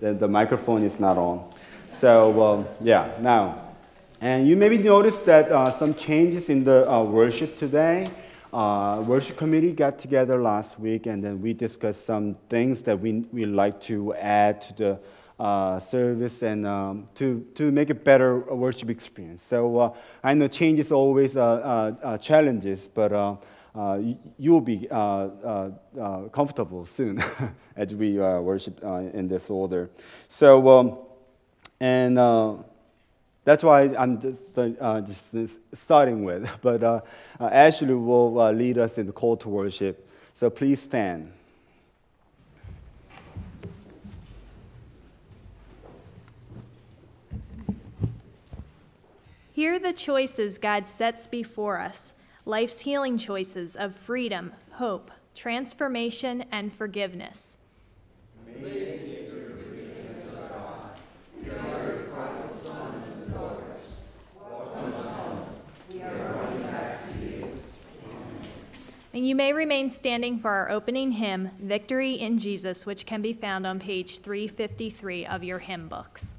the microphone is not on. So, yeah, now. And you maybe noticed that some changes in the worship today. Worship committee got together last week, and then we discussed some things that we like to add to the service and to make a better worship experience. So I know change is always challenges, but you'll be comfortable soon as we worship in this order. So that's why I'm just starting with. But Ashley will lead us in the call to worship. So please stand. Here are the choices God sets before us. Life's healing choices of freedom, hope, transformation, and forgiveness. And you may remain standing for our opening hymn, Victory in Jesus, which can be found on page 353 of your hymn books.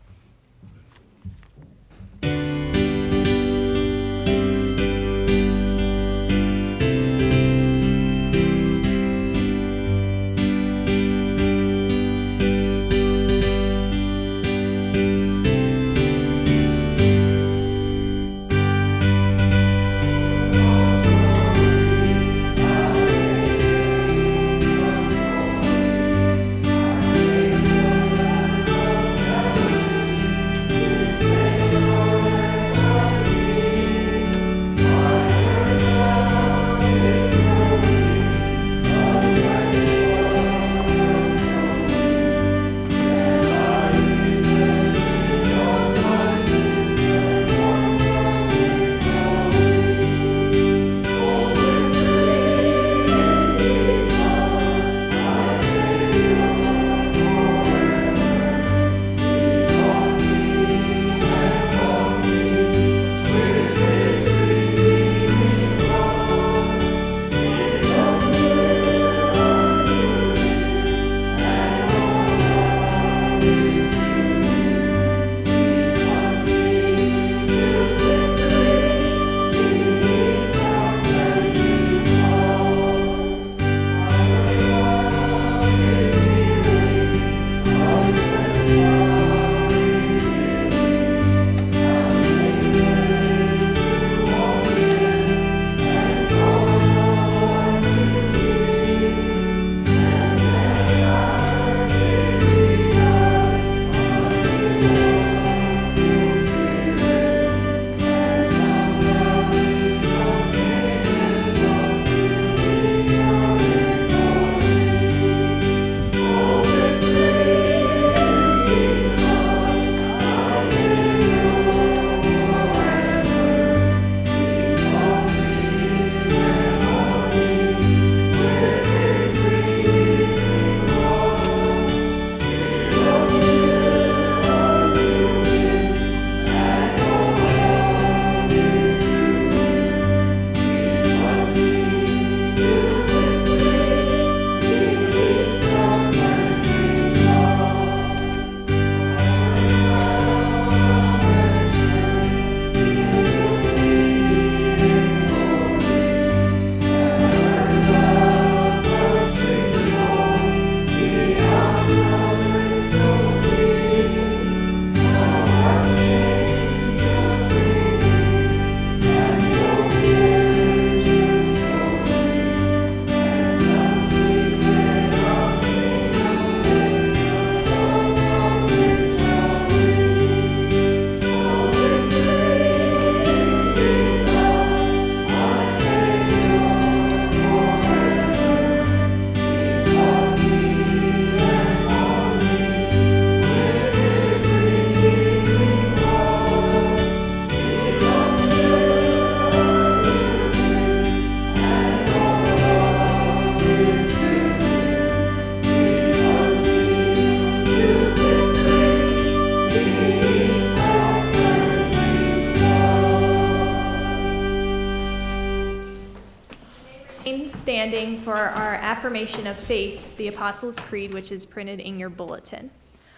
Standing for our affirmation of faith, the Apostles' Creed, which is printed in your bulletin.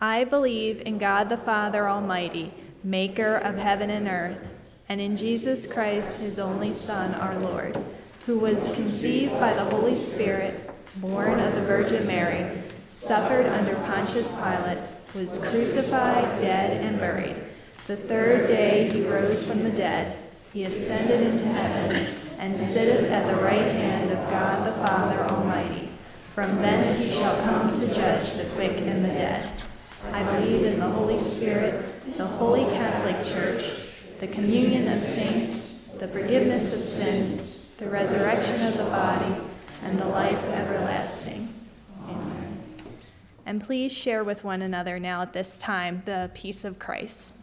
I believe in God the Father Almighty, maker of heaven and earth, and in Jesus Christ, his only Son, our Lord, who was conceived by the Holy Spirit, born of the Virgin Mary, suffered under Pontius Pilate, was crucified, dead, and buried. The third day he rose from the dead. He ascended into heaven, and sitteth at the right hand of God the Father Almighty. From thence he shall come to judge the quick and the dead. I believe in the Holy Spirit, the Holy Catholic Church, the communion of saints, the forgiveness of sins, the resurrection of the body, and the life everlasting. Amen. And please share with one another now at this time the peace of Christ.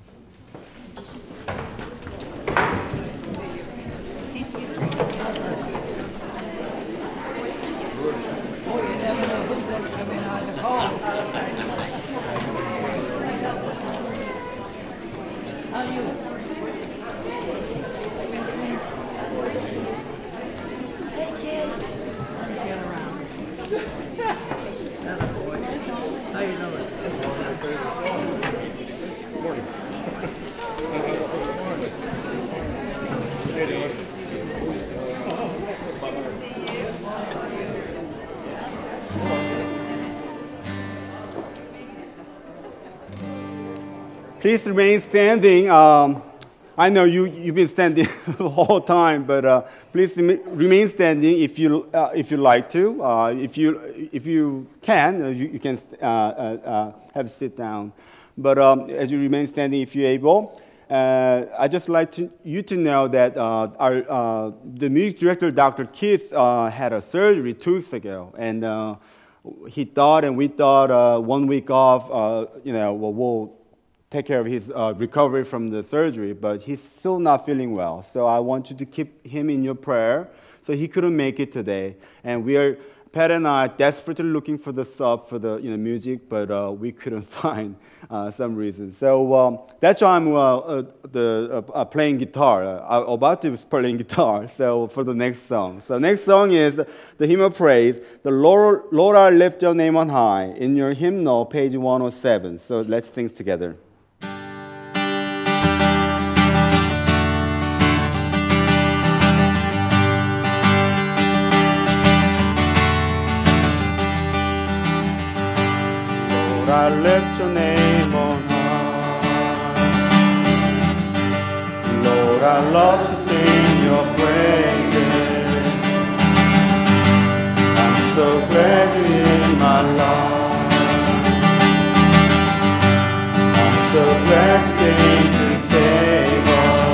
Please remain standing. I know you've been standing the whole time, but please remain standing if you like to. If you can, you can have a sit down. But as you remain standing, if you're able, I just like you to know that the music director, Dr. Keith, had a surgery 2 weeks ago, and he thought and we thought 1 week off, we'll take care of his recovery from the surgery, but he's still not feeling well. So I want you to keep him in your prayer. So he couldn't make it today, and Pat and I desperately looking for the sub for the music, but we couldn't find some reason. So that's why I'm playing guitar. I'm about to playing guitar. So for the next song. So next song is the hymn of praise. The Lord, I lift your name on high. In your hymnal, page 107. So let's sing together. I lift your name on high. Lord, I love to sing your praises. I'm so glad you're in my life. I'm so glad you came to save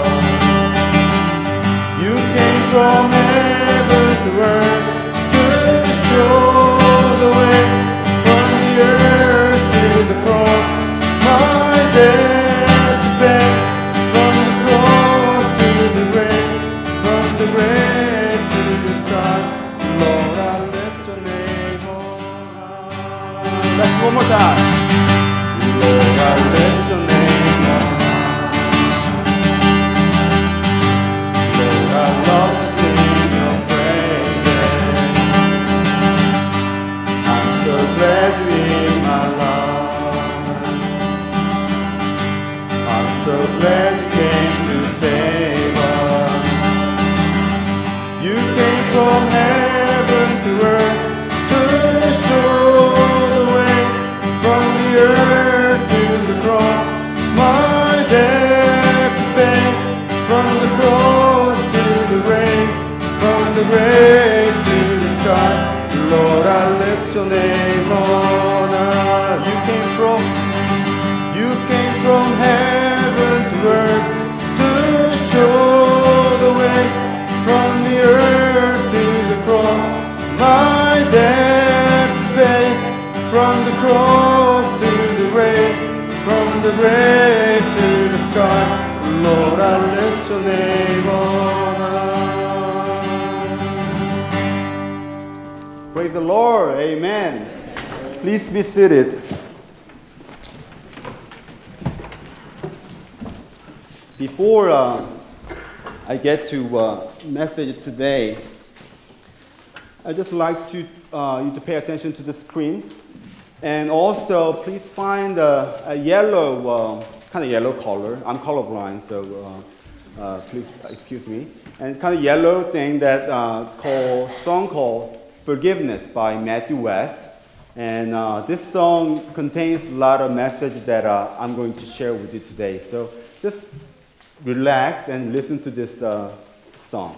us. You came from heaven to earth to show the way from the earth to the cross, my debt to bear. From the cross to the grave, from the grave to the sky. Lord, I lift your name on high. Let's one more time. Lord, I lift your name on high. Lord, I love to sing your praises. I'm so glad you're in my life. So glad you came to save us. You came from heaven to earth to show the way from the earth to the cross. My debt to pay, from the cross to the grave, from the grave to the sky. Lord, I lift your name on high. You came from heaven to earth to show the way from the earth to the cross. My debt to pay, from the cross to the grave, from the grave to the sky. Lord, I lift your name on high. Praise the Lord. Amen. Please be seated. Before I get to message today, I just like to you to pay attention to the screen. And also, please find a yellow, kind of yellow color. I'm colorblind, so please excuse me. And kind of yellow thing that song called "Forgiveness" by Matthew West. And this song contains a lot of message that I'm going to share with you today. So just relax and listen to this song.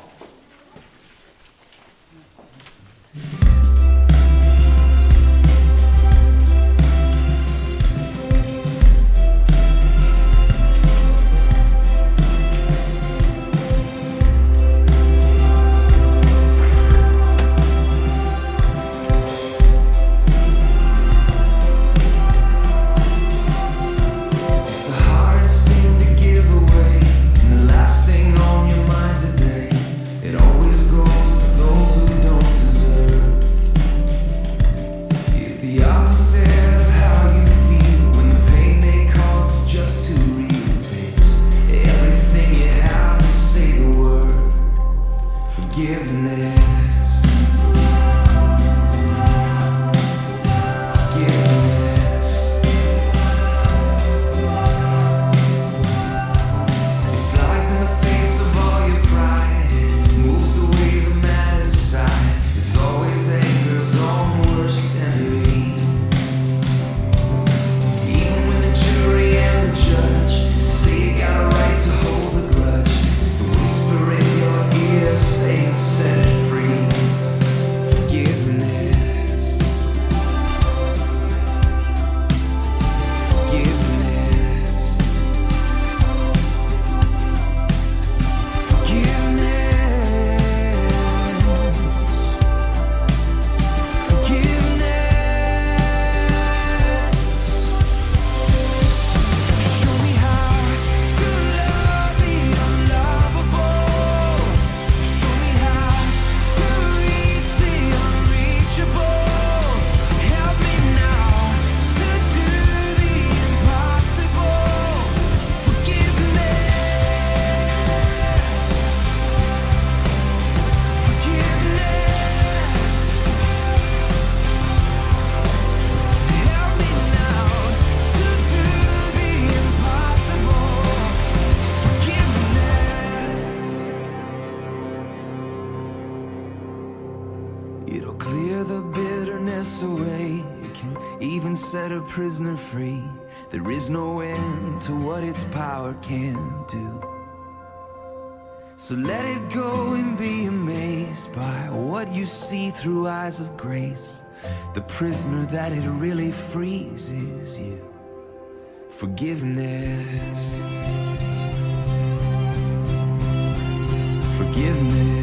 It'll clear the bitterness away. It can even set a prisoner free. There is no end to what its power can do. So let it go and be amazed by what you see through eyes of grace. The prisoner that it really frees is you. Forgiveness. Forgiveness.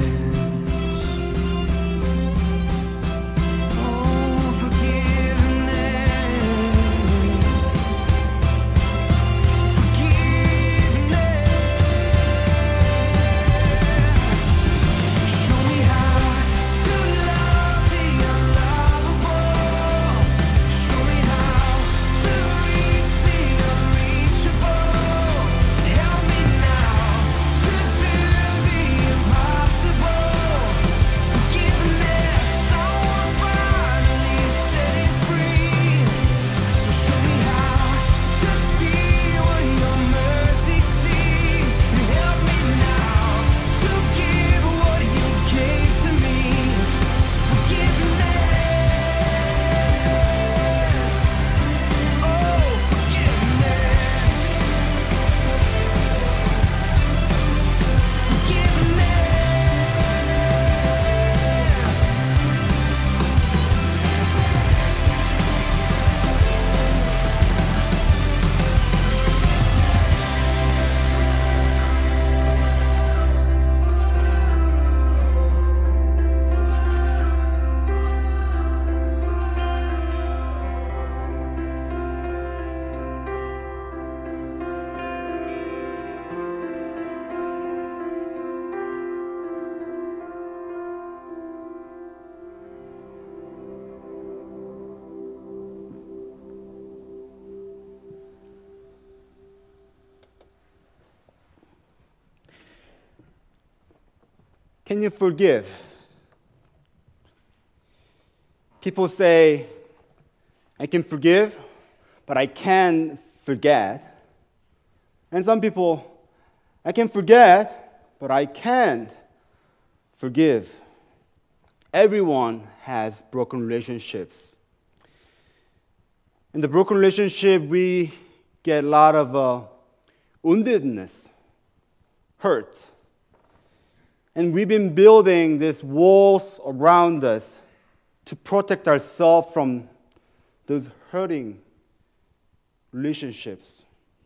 Can you forgive? People say, I can forgive, but I can't forget. And some people, I can forget, but I can't forgive. Everyone has broken relationships. In the broken relationship, we get a lot of woundedness, hurt. And we've been building these walls around us to protect ourselves from those hurting relationships.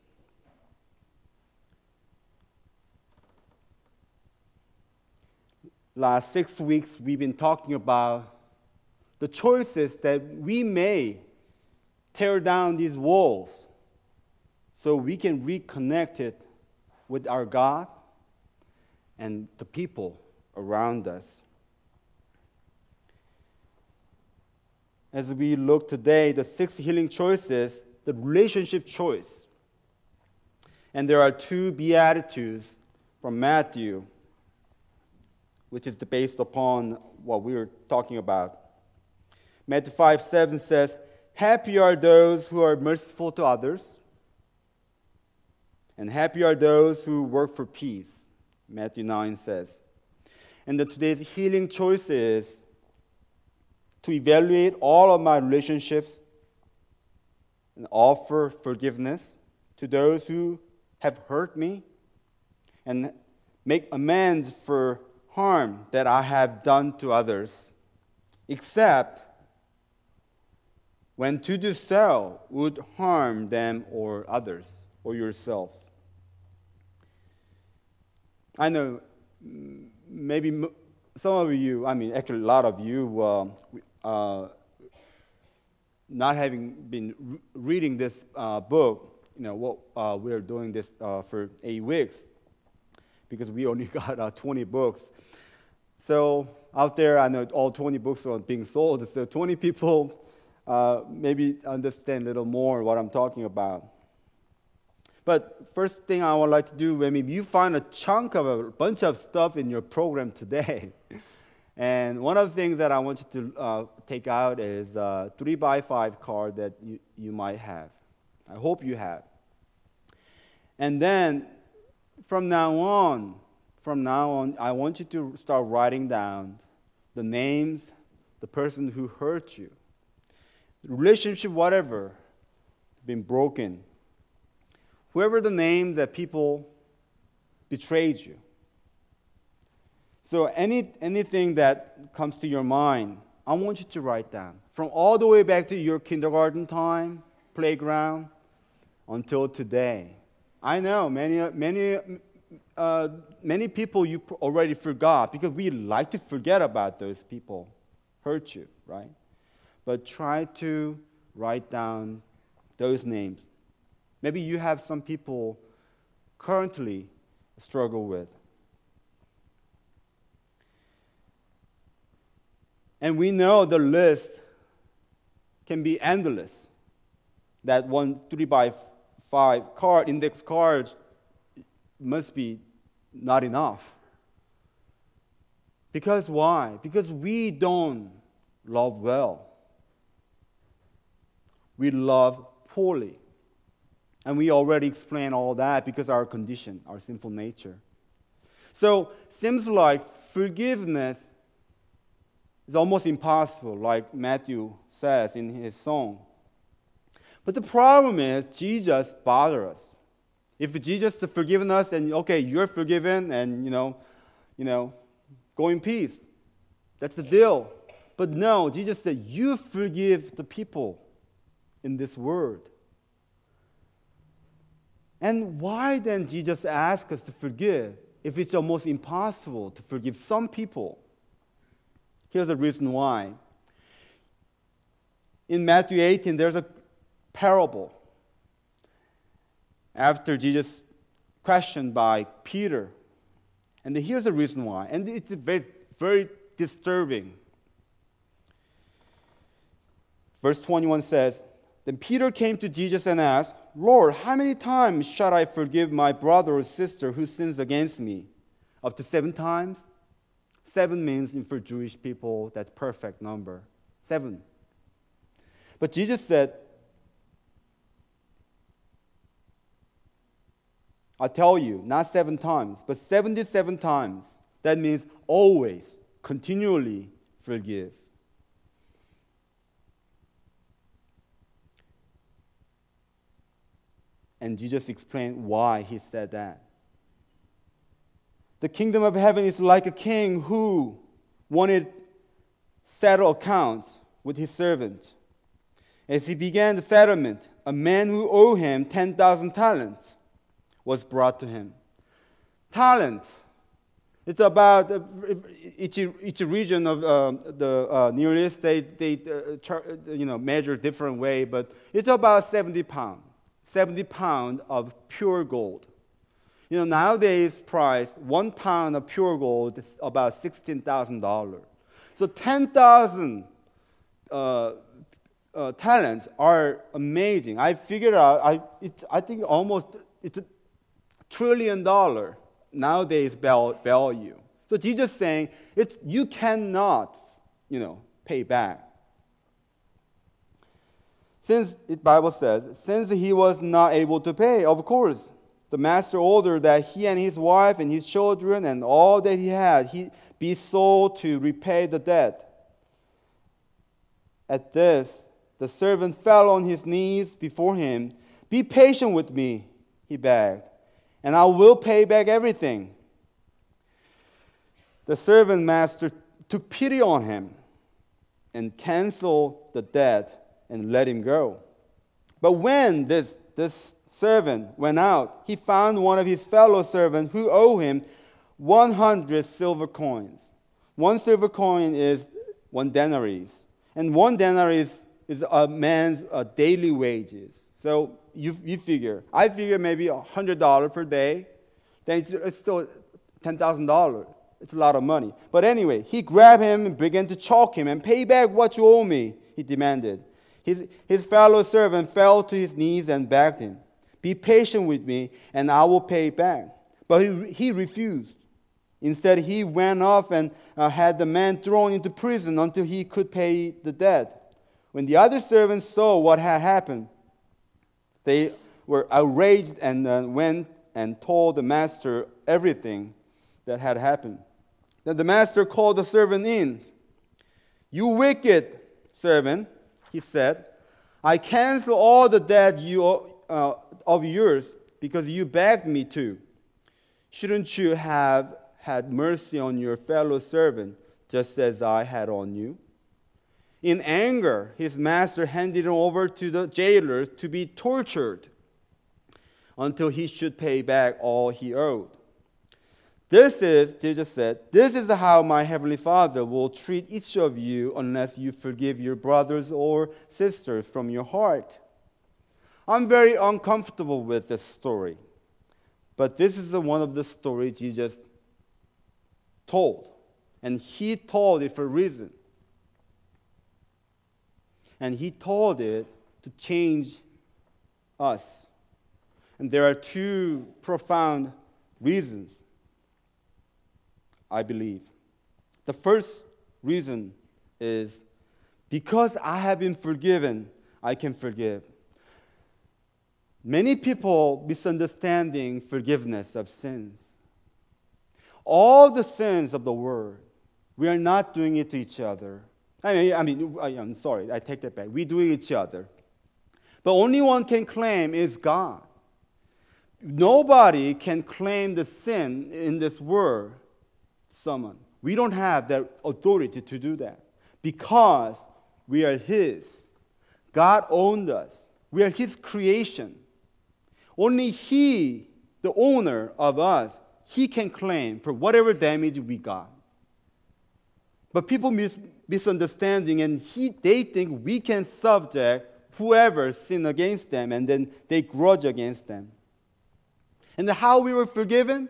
Last 6 weeks, we've been talking about the choices that we may tear down these walls so we can reconnect it with our God and the people around us. As we look today, the 6 healing choices, the relationship choice. And there are 2 Beatitudes from Matthew, which is based upon what we were talking about. Matthew 5:7 says, "Happy are those who are merciful to others, and happy are those who work for peace," Matthew 9 says. And today's healing choice is to evaluate all of my relationships and offer forgiveness to those who have hurt me and make amends for harm that I have done to others, except when to do so would harm them or others or yourself. I know maybe some of you, actually a lot of you, not having been reading this book, we're doing this for 8 weeks because we only got 20 books. So out there, I know all 20 books are being sold, so 20 people maybe understand a little more what I'm talking about. But first thing I would like to do, maybe you find a chunk of a bunch of stuff in your program today. And one of the things that I want you to take out is a 3x5 card that you might have. I hope you have. And then from now on, I want you to start writing down the names, the person who hurt you, the relationship, whatever, been broken. Whoever the name that people betrayed you. So anything that comes to your mind, I want you to write down. From all the way back to your kindergarten time, playground, until today. I know many people you already forgot because we like to forget about those people hurt you, right? But try to write down those names. Maybe you have some people currently struggle with. And we know the list can be endless. That one 3x5 card, index cards, must be not enough. Because why? Because we don't love well. We love poorly. And we already explained all that because our condition, our sinful nature. So, seems like forgiveness is almost impossible, like Matthew says in his song. But the problem is, Jesus bothers us. If Jesus has forgiven us, and okay, you're forgiven, and go in peace. That's the deal. But no, Jesus said, you forgive the people in this world. And why then Jesus ask us to forgive if it's almost impossible to forgive some people? Here's the reason why. In Matthew 18, there's a parable. After Jesus questioned by Peter. And here's the reason why. And it's very, very disturbing. Verse 21 says, "Then Peter came to Jesus and asked, 'Lord, how many times shall I forgive my brother or sister who sins against me? Up to 7 times? 7 means, for Jewish people, that's perfect number. 7. But Jesus said, I tell you, not 7 times, but 77 times. That means always, continually forgive. And Jesus explained why he said that. The kingdom of heaven is like a king who wanted to settle accounts with his servant. As he began the settlement, a man who owed him 10,000 talents was brought to him. Talent, it's about each region of the Near East, they measure different way, but it's about 70 pounds. 70 pounds of pure gold. Nowadays price, 1 pound of pure gold is about $16,000. So 10,000 talents are amazing. I figured out, I think almost it's $1 trillion nowadays value. So Jesus saying, you cannot, pay back. Since the Bible says, since he was not able to pay, of course, the master ordered that he and his wife and his children and all that he had, he be sold to repay the debt. At this, the servant fell on his knees before him. Be patient with me, he begged, and I will pay back everything. The servant master took pity on him and canceled the debt and let him go. But when this servant went out, he found one of his fellow servants who owed him 100 silver coins. 1 silver coin is 1 denarius. And 1 denarius is a man's daily wages. So you figure. I figure maybe $100 per day. Then it's still $10,000. It's a lot of money. But anyway, he grabbed him and began to choke him. And pay back what you owe me, he demanded. His fellow servant fell to his knees and begged him, be patient with me, and I will pay back. But he refused. Instead, he went off and had the man thrown into prison until he could pay the debt. When the other servants saw what had happened, they were outraged and went and told the master everything that had happened. Then the master called the servant in. You wicked servant, he said, I cancel all the debt of yours because you begged me to. Shouldn't you have had mercy on your fellow servant just as I had on you? In anger, his master handed him over to the jailers to be tortured until he should pay back all he owed. Jesus said, this is how my heavenly Father will treat each of you unless you forgive your brothers or sisters from your heart. I'm very uncomfortable with this story, but this is one of the stories Jesus told, and he told it for a reason. And he told it to change us. And there are 2 profound reasons, I believe. The first reason is because I have been forgiven, I can forgive. Many people misunderstanding forgiveness of sins. All the sins of the world, we are not doing it to each other. I'm sorry, I take that back. We do it each other. But only one can claim is God. Nobody can claim the sin in this world. Someone. We don't have that authority to do that because we are His. God owned us. We are His creation. Only He, the owner of us, He can claim for whatever damage we got. But people misunderstanding and they think we can subject whoever sinned against them and then they grudge against them. And how we were forgiven?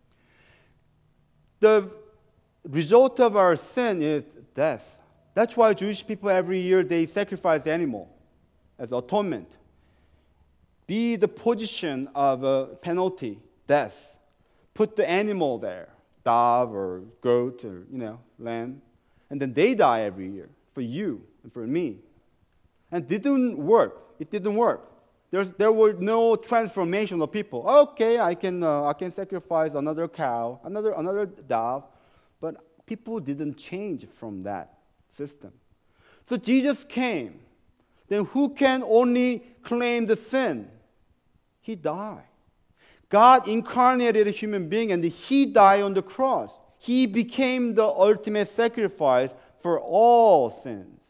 The result of our sin is death. That's why Jewish people every year they sacrifice animal as atonement. Be the position of a penalty, death. Put the animal there, dove or goat or lamb, and then they die every year for you and for me. And it didn't work. It didn't work. There were no transformation of people. Okay, I can sacrifice another cow, another dove, but people didn't change from that system. So Jesus came. Then who can only claim the sin? He died. God incarnated a human being and he died on the cross. He became the ultimate sacrifice for all sins.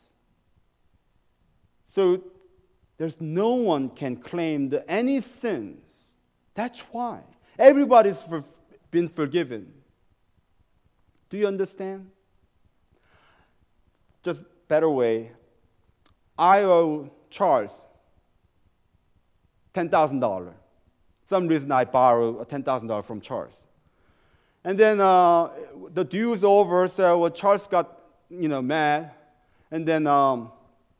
So there's no one can claim any sins. That's why everybody's been forgiven. Do you understand? Just better way. I owe Charles $10,000. Some reason I borrow $10,000 from Charles. And then the due's over, so Charles got mad. And then no,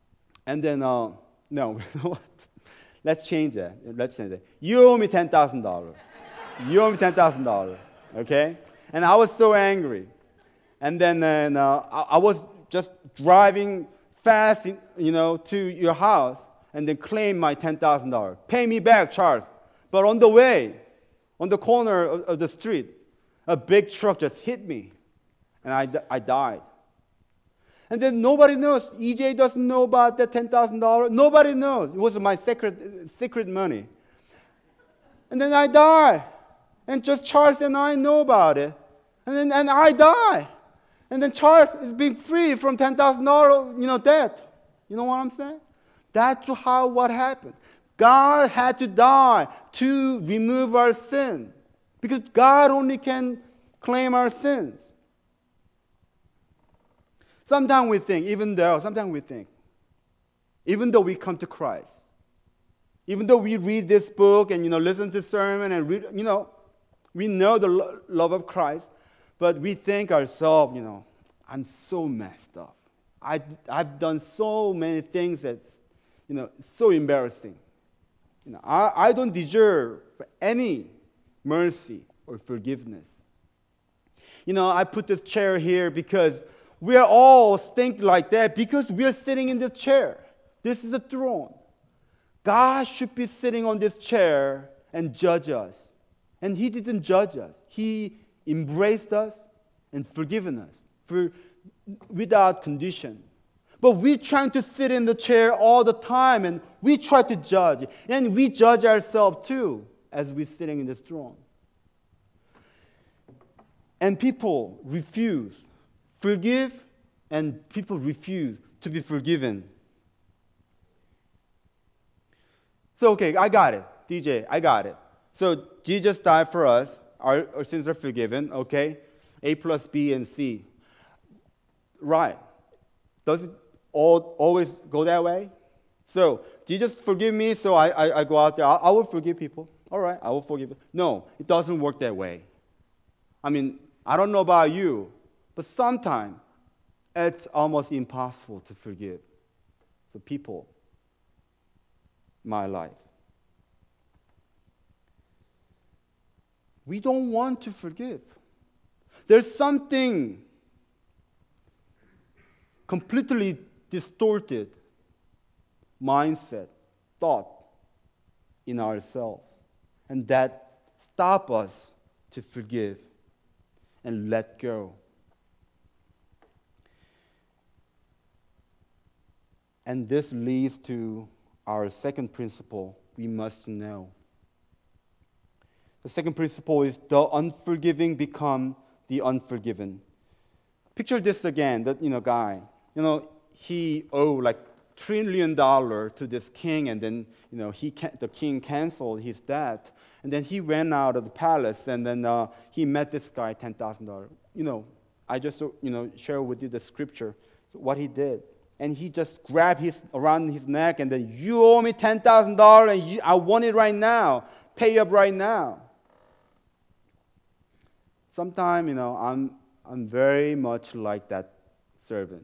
let's change that. You owe me $10,000. You owe me $10,000. Okay? And I was so angry. And then I was just driving fast, to your house, and then claim my $10,000. Pay me back, Charles. But on the way, on the corner of the street, a big truck just hit me, and I died. And then nobody knows. EJ doesn't know about that $10,000. Nobody knows. It was my secret money. And then I die, and just Charles and I know about it. And I die. And then Charles is being free from $10,000, debt. You know what I'm saying? That's what happened. God had to die to remove our sin. Because God only can claim our sins. Sometimes we think, even though we come to Christ, even though we read this book and listen to sermon and read, we know the love of Christ, but we think ourselves, I'm so messed up. I've done so many things that's, so embarrassing. I don't deserve any mercy or forgiveness. I put this chair here because we are all thinking like that because we are sitting in this chair. This is a throne. God should be sitting on this chair and judge us. And He didn't judge us. He embraced us and forgiven us without condition. But we're trying to sit in the chair all the time, and we try to judge. And we judge ourselves too as we're sitting in this throne. And people refuse forgive, and people refuse to be forgiven. So, okay, I got it. DJ, I got it. So Jesus died for us. Our sins are forgiven, okay? A plus B and C. Right. Does it always go that way? So Jesus forgive me, so I go out there. I will forgive people. All right, I will forgive. No, it doesn't work that way. I mean, I don't know about you, but sometimes it's almost impossible to forgive the people in my life. We don't want to forgive. There's something completely distorted mindset, thought in ourselves, and that stop us to forgive and let go. And this leads to our second principle we must know. The second principle is the unforgiving become the unforgiven. Picture this again, that guy. He owed like $1 trillion to this king, and then the king canceled his debt, and then he ran out of the palace, and then he met this guy, $10,000. I just share with you the scripture, what he did, and he just grabbed around his neck, and then you owe me $10,000, and I want it right now. Pay up right now. Sometimes I'm very much like that servant.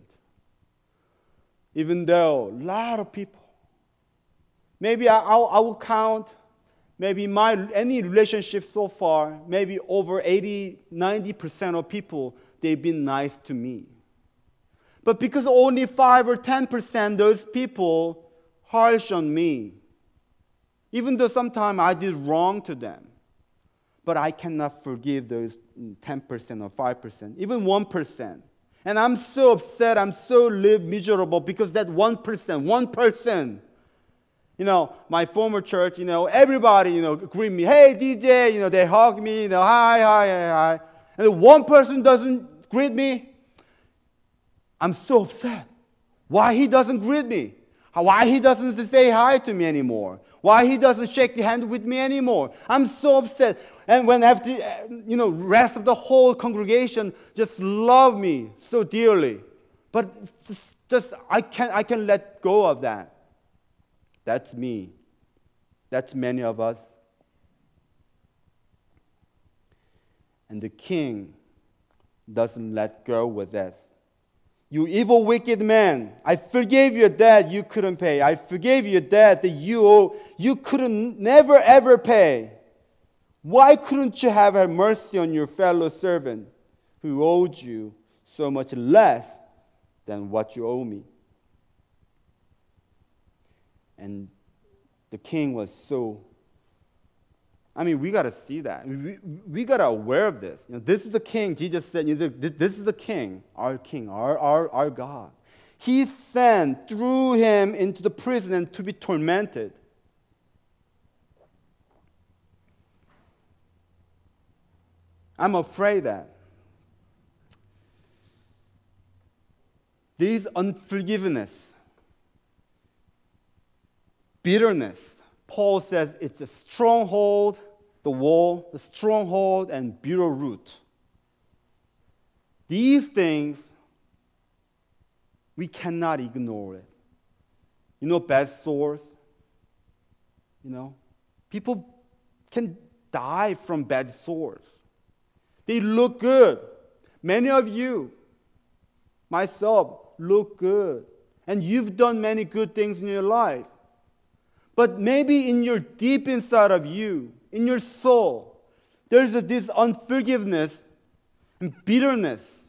Even though a lot of people, maybe I will count, maybe any relationship so far, maybe over 80-90% of people, they've been nice to me. But because only 5 or 10% those people harsh on me, even though sometimes I did wrong to them. But I cannot forgive those 10% or 5%, even 1%. And I'm so upset, I'm so miserable because that 1%, my former church, everybody, greet me, hey, DJ, they hug me, hi. And if one person doesn't greet me, I'm so upset. Why he doesn't greet me? Why he doesn't say hi to me anymore? Why he doesn't shake hand with me anymore? I'm so upset. And when after, rest of the whole congregation just love me so dearly. But just I can let go of that. That's me. That's many of us. And the king doesn't let go with this. You evil, wicked man, I forgave your debt you couldn't pay. I forgave your debt that you couldn't never ever pay. Why couldn't you have mercy on your fellow servant who owed you so much less than what you owe me? And the king was we got to see that. We got to aware of this. This is the king. Jesus said, this is the king, our God. He sent, threw him into the prison and to be tormented. I'm afraid that these unforgiveness, bitterness, Paul says it's a stronghold, the stronghold and bitter root. These things, we cannot ignore it. Bad sores, people can die from bad sores. They look good. Many of you, myself, look good. And you've done many good things in your life. But maybe in your deep inside of you, in your soul, there's this unforgiveness and bitterness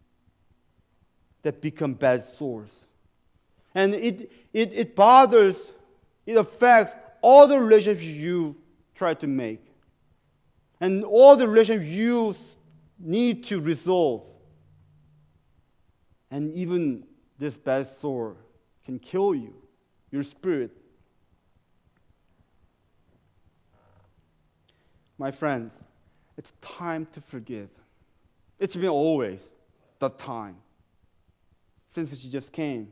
that become bad sores. And it bothers, it affects all the relationships you try to make. And all the relationships you need to resolve. And even this bad sore can kill you, your spirit. My friends, it's time to forgive. It's been always the time since Jesus came.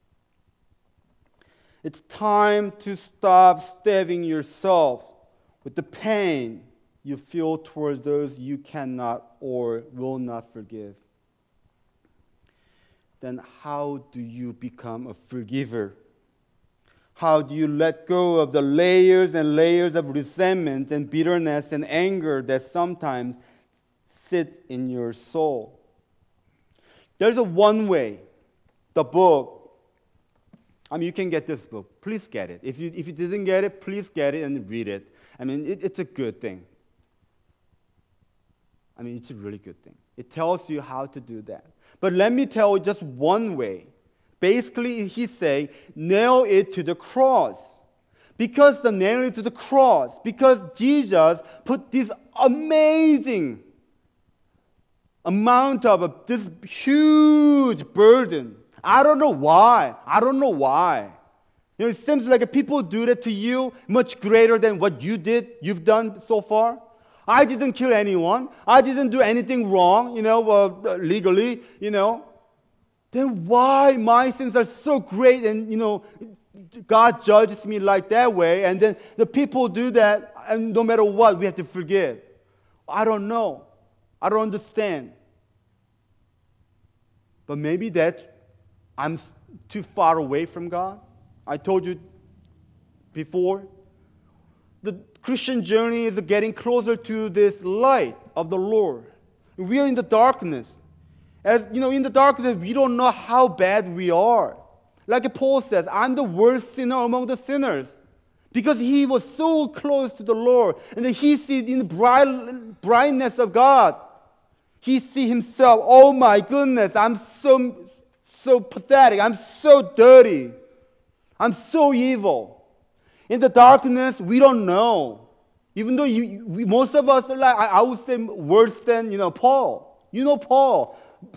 It's time to stop stabbing yourself with the pain you feel towards those you cannot or will not forgive. Then how do you become a forgiver? How do you let go of the layers and layers of resentment and bitterness and anger that sometimes sit in your soul? There's a one way, the book. You can get this book. Please get it. If you didn't get it, please get it and read it. It's a good thing. It's a really good thing. It tells you how to do that. But let me tell you just one way. Basically, he's saying, nail it to the cross. Because the nail it to the cross, because Jesus put this amazing amount of this huge burden. I don't know why. It seems like people do that to you much greater than what you've done so far. I didn't kill anyone. I didn't do anything wrong, legally, Then why my sins are so great and, God judges me like that way, and then the people do that, and no matter what, we have to forgive. I don't know. I don't understand. But maybe that I'm too far away from God. I told you before, the Christian journey is getting closer to this light of the Lord. We are in the darkness. As in the darkness, we don't know how bad we are. Like Paul says, I'm the worst sinner among the sinners. Because he was so close to the Lord. And then he sees in the brightness of God. He sees himself, oh my goodness, I'm so pathetic. I'm so dirty. I'm so evil. In the darkness, we don't know. Even though most of us are like, I would say worse than, Paul. Paul,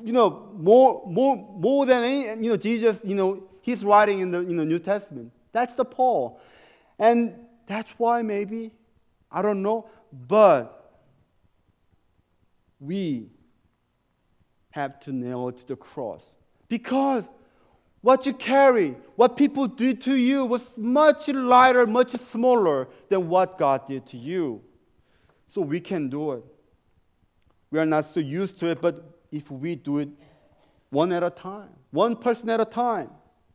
more than any, Jesus, he's writing in the New Testament. That's the Paul. And that's why maybe, I don't know, but we have to nail it to the cross. Because what you carry, what people did to you was much lighter, much smaller than what God did to you. So we can do it. We are not so used to it, but if we do it one at a time, one person at a time,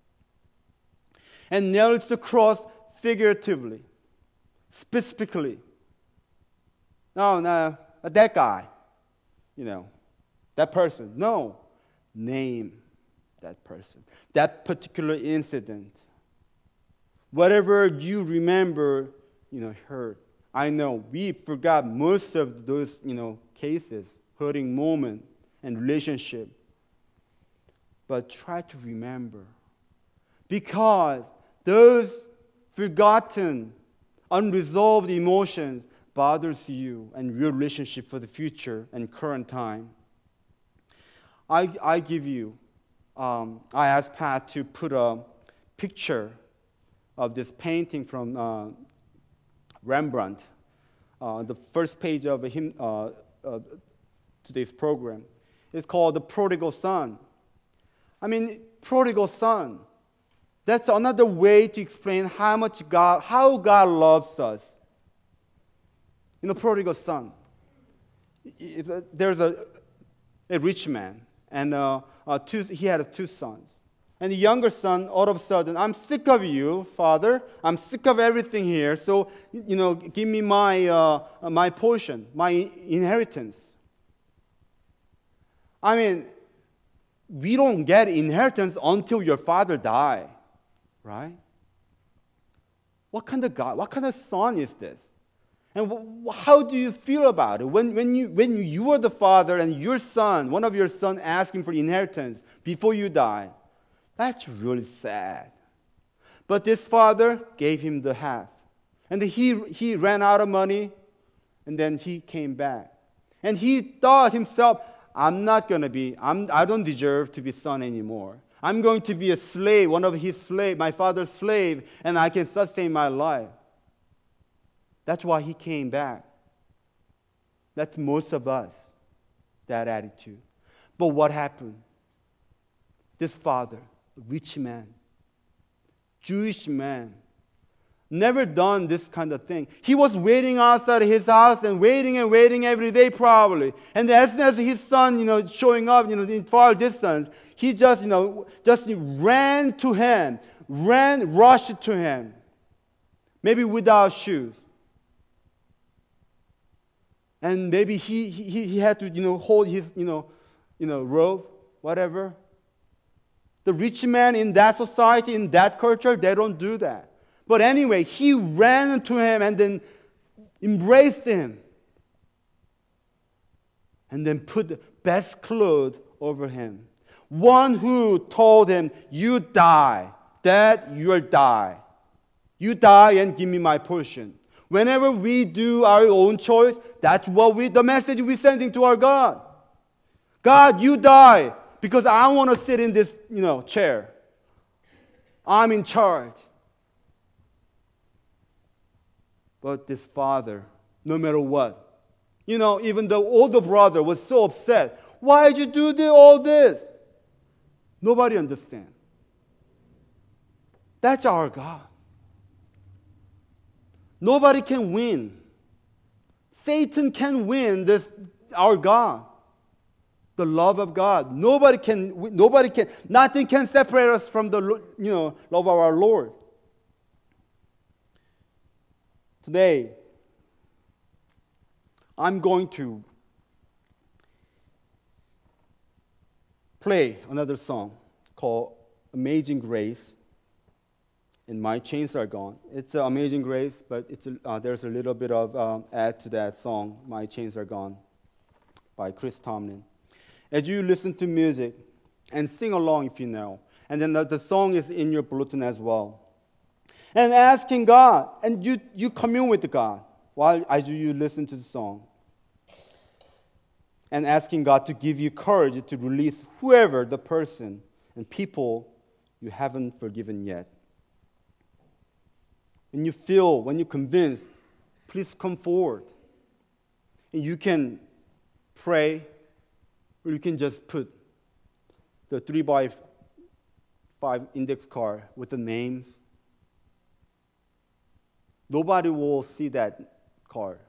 and nail it to the cross figuratively, specifically. No, that guy, that person. No, name that person, that particular incident. Whatever you remember, hurt. I know we forgot most of those, cases, hurting moment and relationship. But try to remember. Because those forgotten, unresolved emotions bothers you and your relationship for the future and current time. I give you, I asked Pat to put a picture of this painting from Rembrandt, the first page of today's program. It's called The Prodigal Son. Prodigal son. That's another way to explain how God loves us. Prodigal son. There's a rich man, and he had two sons. And the younger son, all of a sudden, I'm sick of you, Father. I'm sick of everything here. So, give me my portion, my inheritance. We don't get inheritance until your father dies, right? What kind of God, what kind of son is this? And how do you feel about it? When you are the father and your son, one of your sons asking for inheritance before you die, that's really sad. But this father gave him the half. And he ran out of money, and then he came back. And he thought himself, I don't deserve to be son anymore. I'm going to be a slave, one of his slaves, my father's slave, and I can sustain my life. That's why he came back. That's most of us, that attitude. But what happened? This father, rich man, Jewish man, never done this kind of thing. He was waiting outside his house and waiting every day probably. And as soon as his son, showing up, in far distance, he just ran to him, rushed to him, maybe without shoes. And maybe he had to, hold his, robe, whatever. The rich man in that society, in that culture, they don't do that. But anyway, he ran to him and then embraced him. And then put the best clothes over him. One who told him, you die, Dad, you'll die. You die and give me my portion. Whenever we do our own choice, that's the message we're sending to our God. God, you die because I want to sit in this, chair. I'm in charge. But this father, no matter what, even the older brother was so upset. Why did you do all this? Nobody understands. That's our God. Nobody can win. Satan can win our God. The love of God. Nothing can separate us from the love of our Lord. Today, I'm going to play another song called Amazing Grace. And My Chains Are Gone. It's Amazing Grace, but there's a little bit of add to that song, My Chains Are Gone, by Chris Tomlin. As you listen to music and sing along if you know, and then the song is in your bulletin as well. and asking God, and you commune with God while as you listen to the song, and asking God to give you courage to release whoever the person and people you haven't forgiven yet. When you're convinced, please come forward. And you can pray, or you can just put the 3x5 index card with the names. Nobody will see that card.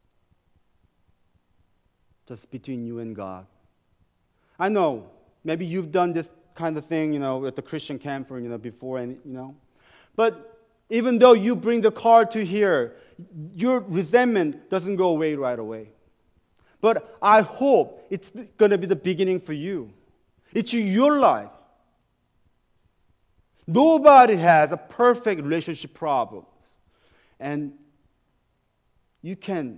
Just between you and God. I know, maybe you've done this kind of thing, at the Christian camp, before, and but even though you bring the card to here, your resentment doesn't go away right away. But I hope it's going to be the beginning for you. It's your life. Nobody has a perfect relationship problems. And you can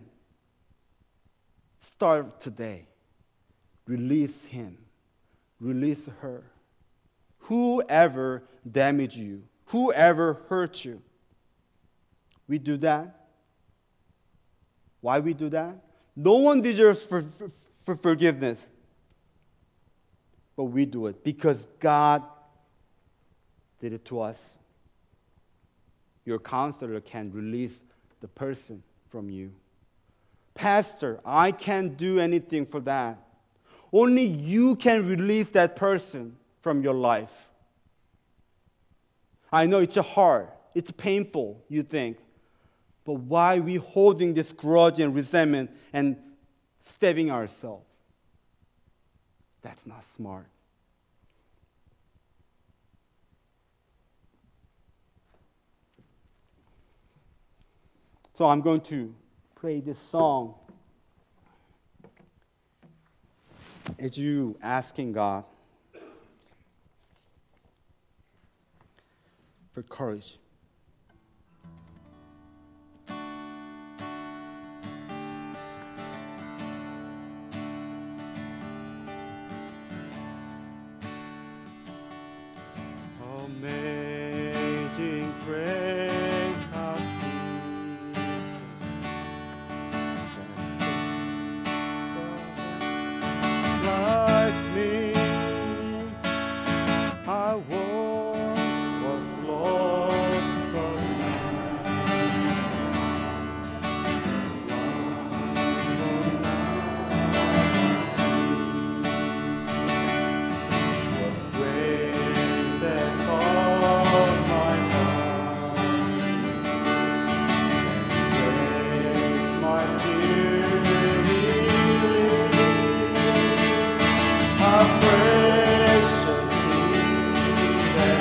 start today. Release him. Release her. Whoever damaged you, whoever hurt you. We do that. Why we do that? No one deserves for forgiveness. But we do it because God did it to us. Your counselor can release the person from you. Pastor, I can't do anything for that. Only you can release that person from your life. I know it's hard. It's painful, you think. But why are we holding this grudge and resentment and stabbing ourselves? That's not smart. So I'm going to play this song as you asking God for courage. Amazing grace, how sweet like me. I was lost, but was grace that called my heart, grace my beauty, a precious gift that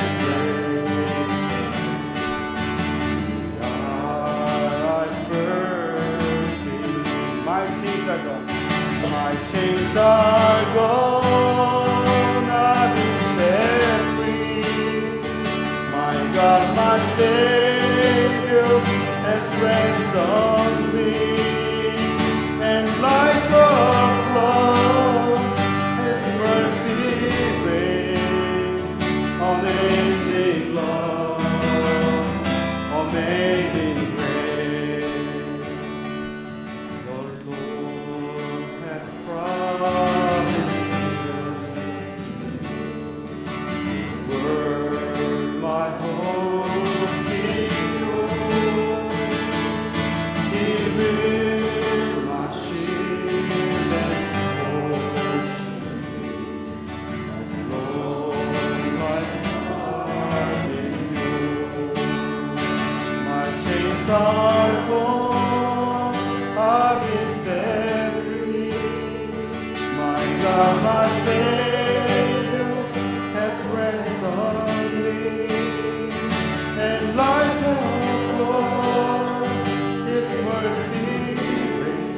I first believed. My chains are gone. My chains are gone. I've been set free. My God, my Savior has ransomed me. And like a flood, His mercy reigns. Amazing love, amazing grace. The Lord has promised His word, my hope is sure. He will my shield and portion, as Lord my heart endures. My chains are gone, I've been set free. My God, my Savior has ransomed me. And like a flood, His mercy reigns.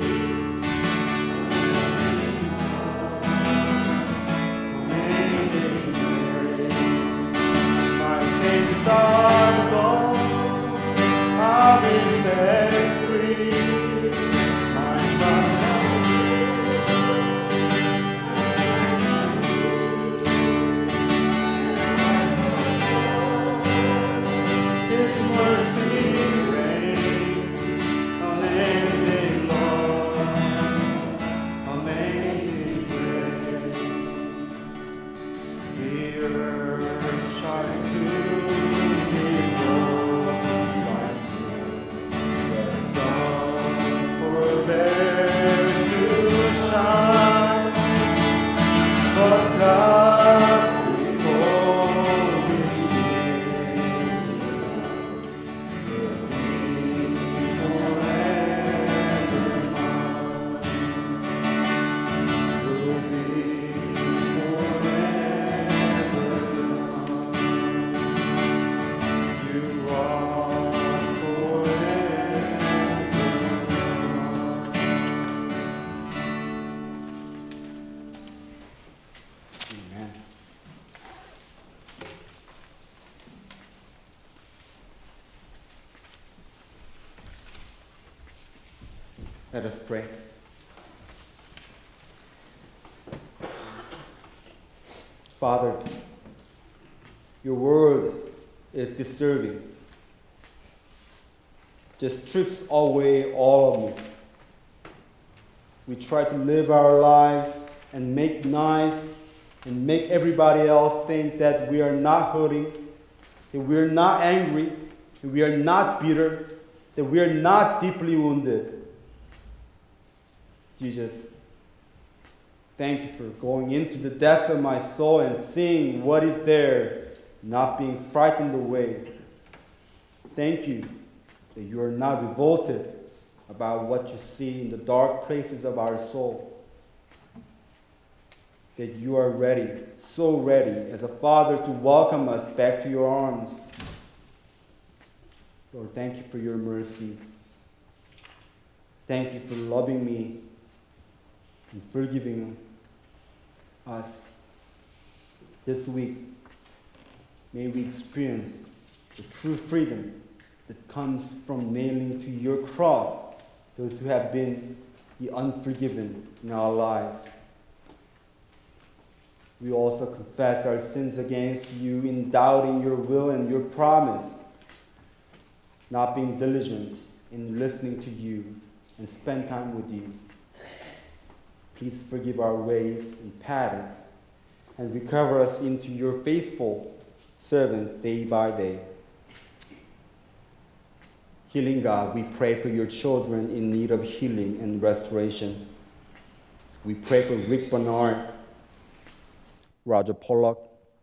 Amazing grace. My chains are gone, I've been set free. My God, my Savior Let us pray. Father, your word is disturbing. Just strips away all of me. We try to live our lives and make nice and make everybody else think that we are not hurting, that we are not angry, that we are not bitter, that we are not deeply wounded. Jesus, thank you for going into the depth of my soul and seeing what is there, not being frightened away. Thank you that you are not revolted about what you see in the dark places of our soul. That you are ready, so ready, as a father to welcome us back to your arms. Lord, thank you for your mercy. Thank you for loving me and forgiving us. This week, may we experience the true freedom that comes from nailing to your cross those who have been the unforgiven in our lives. We also confess our sins against you in doubting your will and your promise, not being diligent in listening to you and spend time with you. Please forgive our ways and patterns and recover us into your faithful servants day by day. Healing God, we pray for your children in need of healing and restoration. We pray for Rick Bernard, Roger Pollock,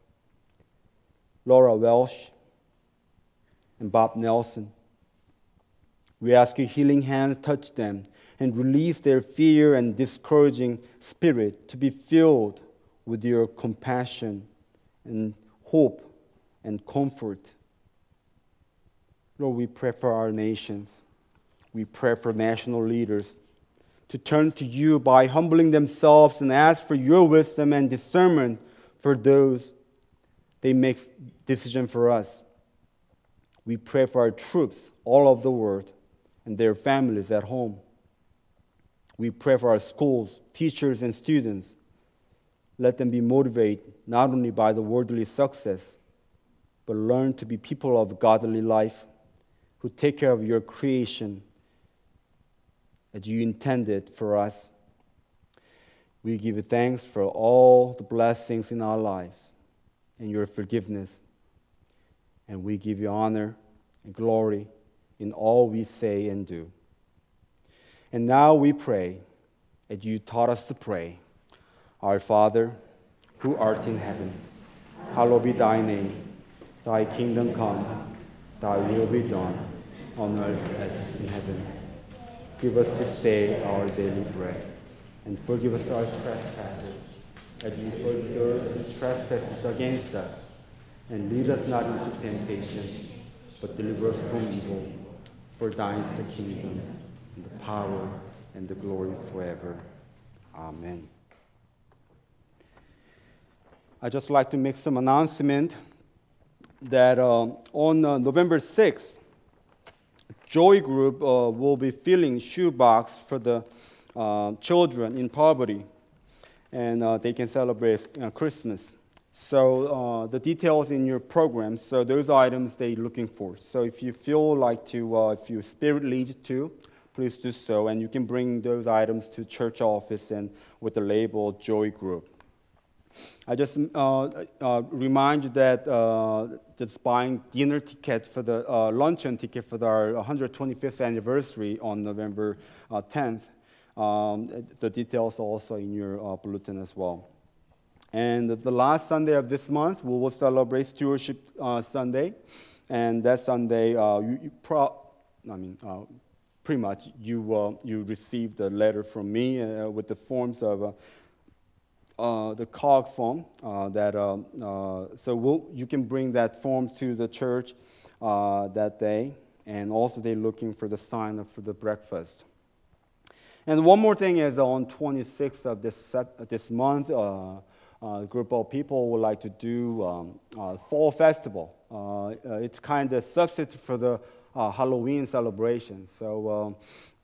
Laura Welsh, and Bob Nelson. We ask your healing hands touch them and release their fear and discouraging spirit to be filled with your compassion and hope and comfort. Lord, we pray for our nations. We pray for national leaders to turn to you by humbling themselves and ask for your wisdom and discernment for those they make decisions for us. We pray for our troops all over the world and their families at home. We pray for our schools, teachers, and students. Let them be motivated not only by the worldly success, but learn to be people of godly life who take care of your creation as you intended for us. We give you thanks for all the blessings in our lives and your forgiveness. And we give you honor and glory in all we say and do. And now we pray as you taught us to pray. Our Father, who art in heaven, hallowed be thy name. Thy kingdom come, thy will be done, on earth as it is in heaven. Give us this day our daily bread, and forgive us our trespasses, as we forgive those who trespass against us. And lead us not into temptation, but deliver us from evil. For thine is the kingdom, and the power, and the glory forever. Amen. I'd just like to make some announcement that on November 6th, Joy Group will be filling shoebox for the children in poverty, and they can celebrate Christmas. So the details in your program, so those items they're looking for. So if you feel like to, if your spirit leads to, please do so, and you can bring those items to church office and with the label Joy Group. I just remind you that just buying dinner ticket for the luncheon ticket for our 125th anniversary on November 10th. The details are also in your bulletin as well. And the last Sunday of this month, we will celebrate Stewardship Sunday, and that Sunday, pretty much you received a letter from me with the forms of. The COG form you can bring that form to the church that day, and also they're looking for the sign up for the breakfast. And one more thing is on 26th of this month, a group of people would like to do fall festival. It's kind of substitute for the Halloween celebration. So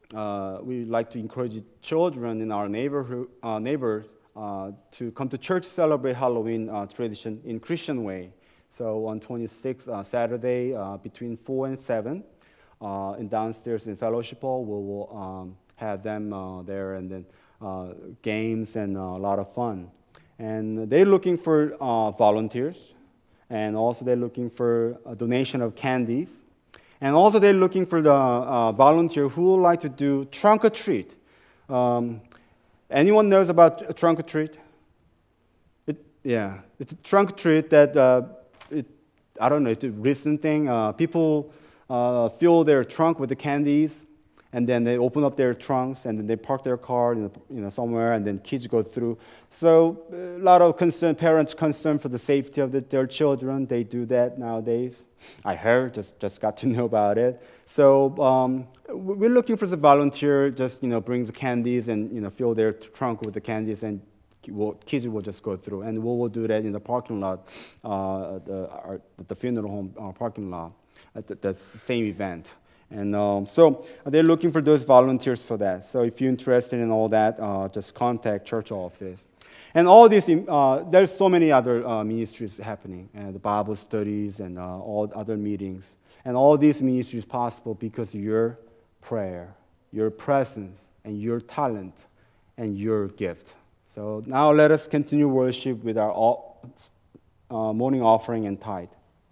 we like to encourage children in our neighbors to come to church to celebrate Halloween tradition in Christian way. So on 26th Saturday between 4 and 7 in downstairs in Fellowship Hall, we will have them there, and then games and a lot of fun. And they're looking for volunteers, and also they're looking for a donation of candies. And also they're looking for the volunteer who would like to do trunk or treat. Anyone knows about trunk or treat? It's a trunk or treat that, I don't know, it's a recent thing. People fill their trunk with the candies, and then they open up their trunks, and then they park their car somewhere, and then kids go through. So a lot of parents concerned for the safety of their children. They do that nowadays. I heard, just got to know about it. So we're looking for the volunteer, just bring the candies and fill their trunk with the candies, and kids will just go through. And we will do that in the parking lot, the funeral home parking lot, at the same event. And so they're looking for those volunteers for that. So if you're interested in all that, just contact church office. And all these, there's so many other ministries happening, and the Bible studies and all other meetings. And all these ministries possible because of your prayer, your presence, and your talent, and your gift. So now let us continue worship with our morning offering and tithe.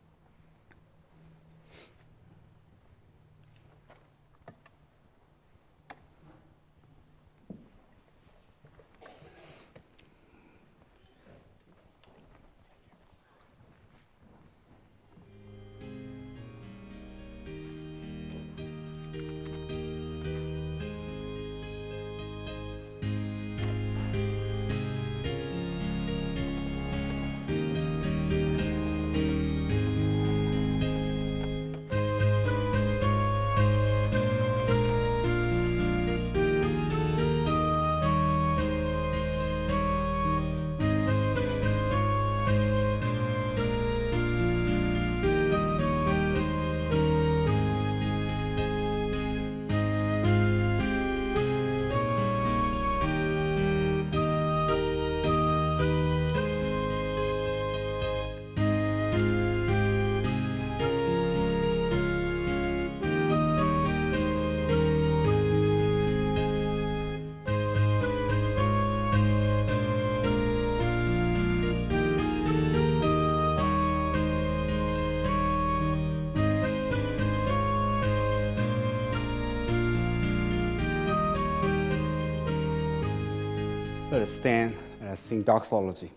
Let us stand and sing doxology.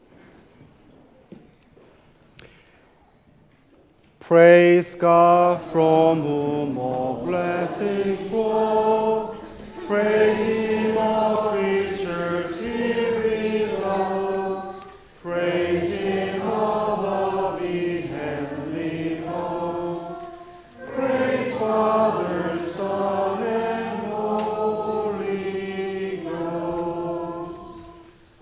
Praise God from whom all blessings flow. Praise Him, all creatures here below. Praise Him above the heavenly hosts. Praise Father, Son, and Holy Ghost.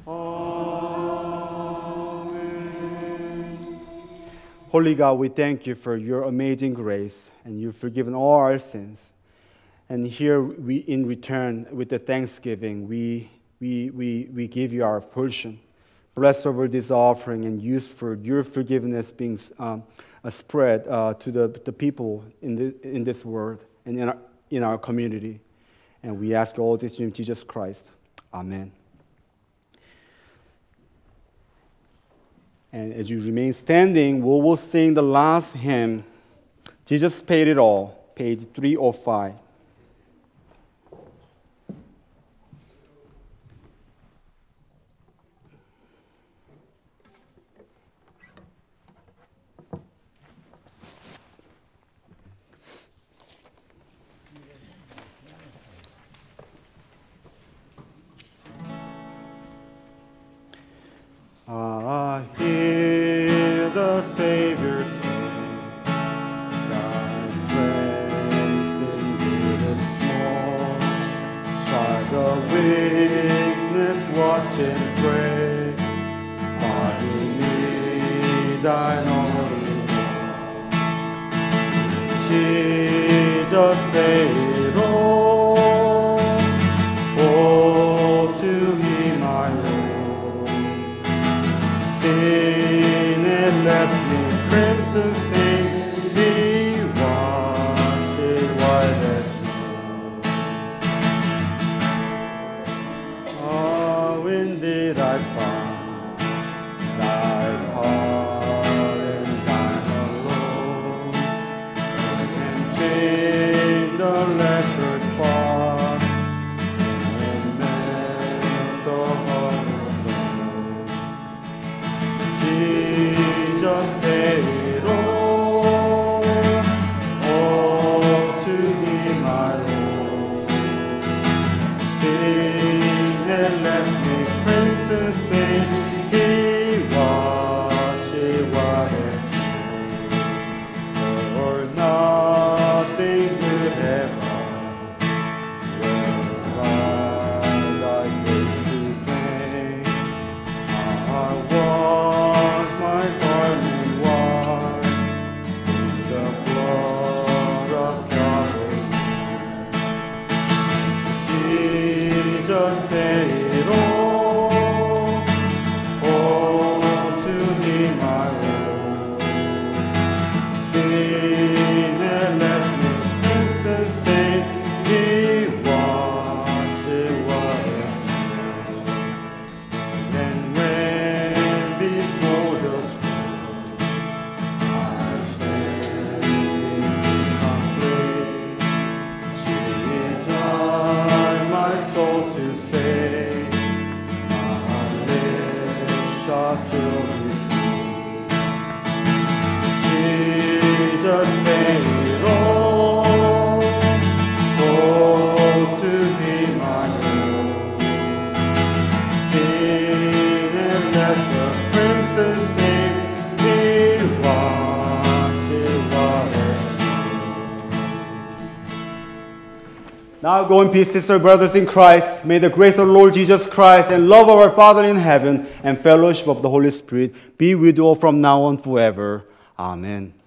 Amen. Holy God, we thank you for your amazing grace, and you've forgiven all our sins. And here we, in return, with the thanksgiving, we give you our portion. Bless over this offering and use for your forgiveness being spread to the people in this world and in our community. And we ask all this in Jesus Christ. Amen. And as you remain standing, we will sing the last hymn, Jesus Paid It All, page 305. I hear the Savior sing, God's praise in Jesus' song. Try the weakness, watch and pray, finding me thine only one. Jesus paid it all. left me crimson stain. He washed it white as snow. Oh, when did I find thy heart and thine alone? And change the leper's part and melt the heart of stone. Jesus paid it all to be my Lord. Sin had left me crimson stain. He washed it white as snow. For nothing could ever whereby thy grace to gain. I wash my garment white in the blood of Calvary. Jesus paid it all to me, my Lord. Sin had left me crimson stain. He washed it white as snow. And when before the throne I stand complete, Jesus, my soul to save, my lips shall still be free. Jesus paid it all to be my Lord. Sin and left the crimson stain. He washed it white as snow. Now go in peace, sisters, brothers in Christ. May the grace of Lord Jesus Christ and love of our Father in heaven and fellowship of the Holy Spirit be with you all from now on forever. Amen.